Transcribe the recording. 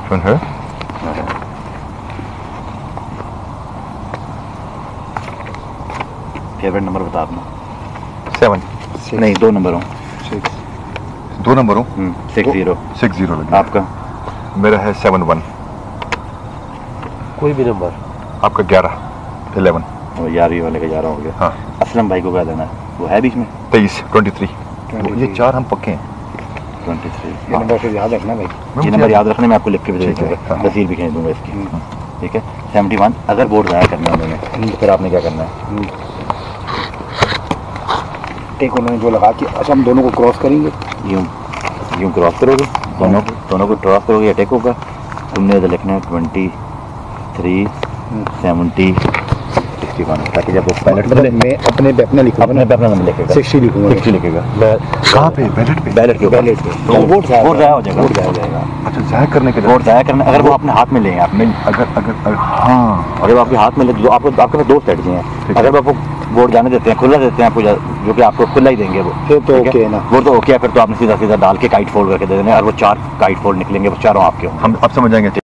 सुन है favourite number बता अपना। 7 नहीं, 2 नंबर हो। 2 नंबर हो। 60 लगे। आपका? मेरा है 71। कोई भी नंबर आपका 11 वो 11 वाले का 11 हो गया। हाँ। असलम भाई को क्या देना है? वो है बीच में 23 ये 4 हम पक्के हैं। 23 ये नंबर फिर याद रखना भाई। ये नंबर याद रखने में आपको लिख के भी दे दूंगा, तहसील भी खींच दूंगा इसकी। ठीक है। 71 अगर वोट ज़ाया करना है उन्होंने, फिर आपने क्या करना है? टेक उन्होंने जो लगा कि अच्छा हम दोनों को क्रॉस करेंगे, यूँ क्रॉस करोगे, दोनों को क्रॉस करोगे या टेक होगा। तुमने तो लिखना है 23 70 61, ताकि जब वो बैलेट में मैं अपने पे अपना लिखूंगा, अपने पे अपना नंबर लिखेगा, 60 लिखूंगा, 60 लिखेगा। कहाँ पे? बैलेट पे। बैलेट के ऊपर तो वोट ज़ाया हो जाएगा। अच्छा, ज़ाया करने के वोट ज़ाया करना, अगर वो अपने हाथ में लेंगे आप में, अगर हाँ, अगर वो आपके हाथ में ले, जो आपको आपके पास 2 स्ट्रेटजी हैं। अगर वो आपको वोट जाने देते हैं, खुला देते हैं आपको, जो कि आपको खुला ही देंगे वो, फिर तो ओके है ना। वो तो ओके है। फिर तो आपने सीधा डाल के काइट फोल्ड करके दे देना, और वो 4 काइट फोल्ड निकलेंगे, वो चारों आपके होंगे। हम अब समझ जाएंगे।